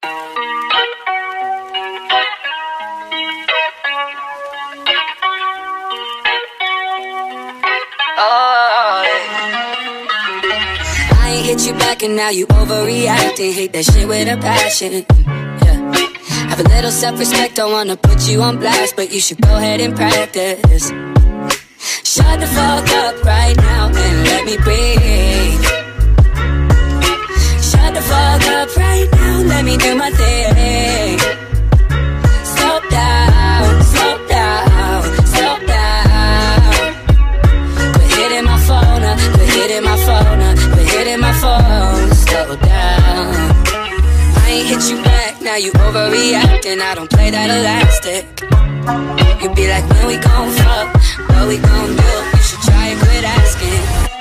I ain't hit you back and now you overreacting. Hate that shit with a passion. Yeah. Have a little self-respect, don't wanna put you on blast, but you should go ahead and practice. Shut the fuck up right now and let me breathe. Shut the fuck up right now, let me do my thing. Slow down, slow down, slow down. Quit hitting my phone up, quit hitting my phone up, quit hitting my phone. Slow down. I ain't hit you back, now you overreacting. I don't play that elastic. You be like, when we gon' fuck, what we gon' do? You should try and quit asking.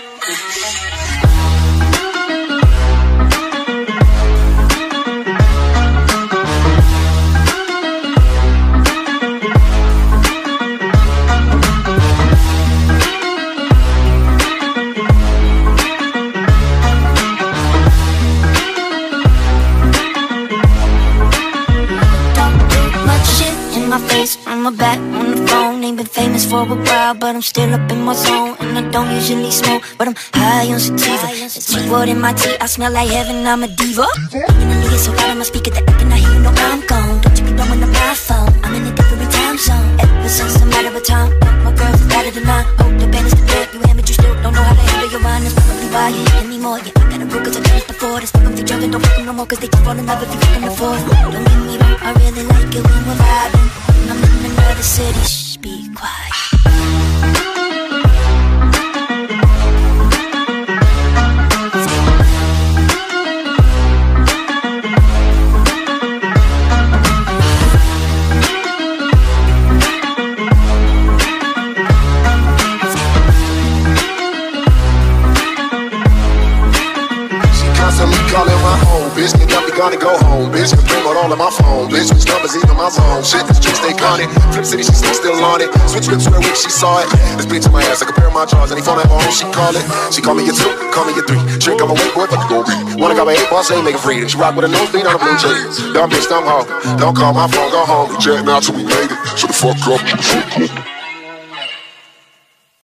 My face on my back on the phone. Ain't been famous for a while, but I'm still up in my zone. And I don't usually smoke, but I'm high on sativa. The T-word in my tea, I smell like heaven, I'm a diva. Finally it's so loud on my speaker that I cannot hear you, no I'm gone. Don't you be blowing up my phone, I'm in a different time zone. Ever since I'm out of a time, my girls is better than I. Hope the band is the dead, you hear me, you still don't know how to handle your mind. That's probably why you hate anymore. Yeah, I got a rule cause I done it before. That's fuck them, they drunk and don't fuck them no more, cause they just fall in love if you fuck them before. Don't get me wrong, I really like it when we're vibing. I'm in another city, shh, be quiet. Calling my home, bitch, can got me gonna go home, bitch. Can bring out all of my phone, bitch. Switch numbers, even my zone. Shit, this chick stay con it. Flip City, she still on it. Switch whips, swear week, she saw it. This bitch in my ass, I compare my jaws. Any phone I have on, she call it. She call me a 2, call me a 3. Trick, I'm a wait boy, fuck the go read. Wanna got my 8 boss, ain't make it free. She rock with a nosebleed on a blue jeans. Dumb bitch, dumb hoe. Don't call my phone, go home. We chat now till we made it. Shut the fuck up.